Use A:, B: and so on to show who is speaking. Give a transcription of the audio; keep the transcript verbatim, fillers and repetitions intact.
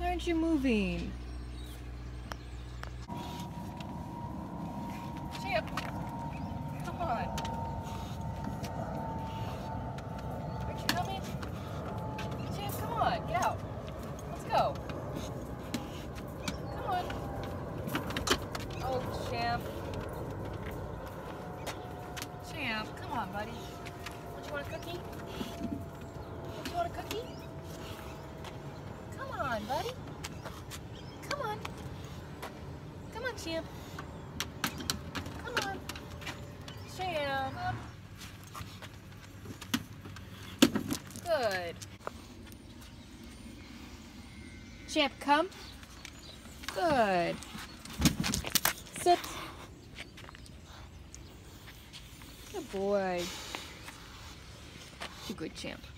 A: Why aren't you moving? Champ, come on. Aren't you coming? Champ, come on, get out. Let's go. Come on. Oh, Champ. Champ, come on, buddy. Don't you want a cookie? Don't you want a cookie? Come on, buddy. Come on. Come on, Champ. Come on. Champ. Good. Champ, come. Good. Sit. Good boy. You're good, Champ.